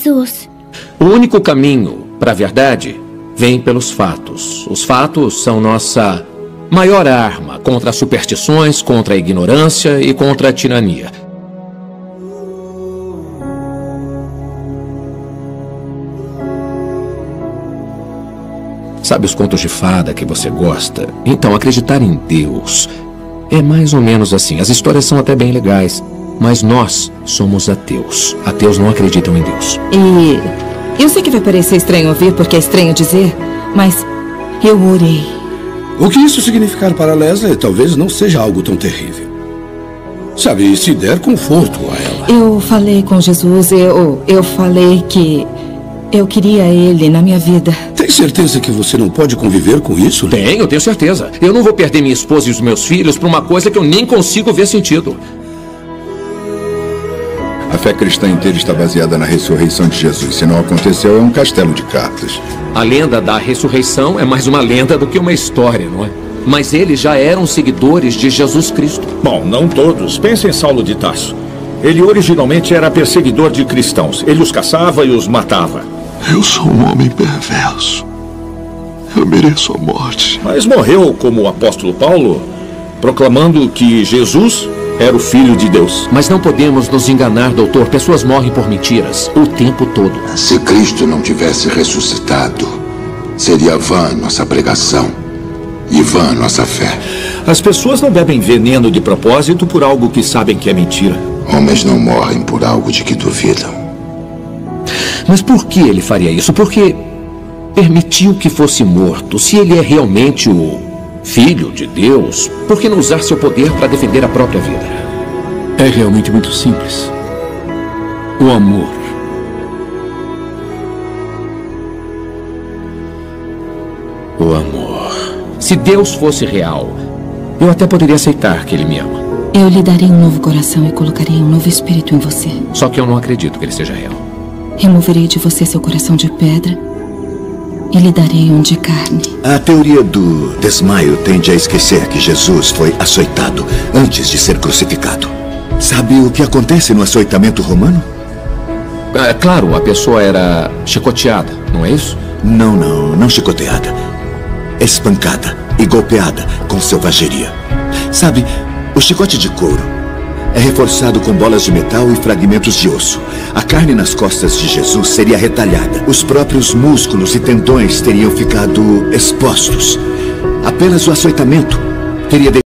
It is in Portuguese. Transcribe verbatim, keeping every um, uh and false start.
Jesus. O único caminho para a verdade vem pelos fatos. Os fatos são nossa maior arma contra as superstições, contra a ignorância e contra a tirania. Sabe os contos de fada que você gosta? Então, acreditar em Deus é mais ou menos assim. As histórias são até bem legais, mas nós somos ateus. Ateus não acreditam em Deus. E eu sei que vai parecer estranho ouvir, porque é estranho dizer, mas eu orei. O que isso significar para Leslie talvez não seja algo tão terrível. Sabe, se der conforto a ela. Eu falei com Jesus, eu, eu falei que eu queria ele na minha vida. Tem certeza que você não pode conviver com isso? Tenho, tenho certeza. Eu não vou perder minha esposa e os meus filhos por uma coisa que eu nem consigo ver sentido. A fé cristã inteira está baseada na ressurreição de Jesus. Se não aconteceu, é um castelo de cartas. A lenda da ressurreição é mais uma lenda do que uma história, não é? Mas eles já eram seguidores de Jesus Cristo. Bom, não todos. Pense em Saulo de Tarso. Ele originalmente era perseguidor de cristãos. Ele os caçava e os matava. Eu sou um homem perverso. Eu mereço a morte. Mas morreu como o apóstolo Paulo, proclamando que Jesus era o Filho de Deus. Mas não podemos nos enganar, doutor. Pessoas morrem por mentiras o tempo todo. Se Cristo não tivesse ressuscitado, seria vã nossa pregação e vã nossa fé. As pessoas não bebem veneno de propósito por algo que sabem que é mentira. Homens não morrem por algo de que duvidam. Mas por que ele faria isso? Porque permitiu que fosse morto. Se ele é realmente o Filho de Deus, por que não usar seu poder para defender a própria vida? É realmente muito simples. O amor. O amor. Se Deus fosse real, eu até poderia aceitar que ele me ama. Eu lhe darei um novo coração e colocarei um novo espírito em você. Só que eu não acredito que ele seja real. Removerei de você seu coração de pedra e lhe darei um de carne. A teoria do desmaio tende a esquecer que Jesus foi açoitado antes de ser crucificado. Sabe o que acontece no açoitamento romano? É claro, a pessoa era chicoteada, não é isso? Não, não, não chicoteada. Espancada e golpeada com selvageria. Sabe, o chicote de couro é reforçado com bolas de metal e fragmentos de osso. A carne nas costas de Jesus seria retalhada. Os próprios músculos e tendões teriam ficado expostos. Apenas o açoitamento teria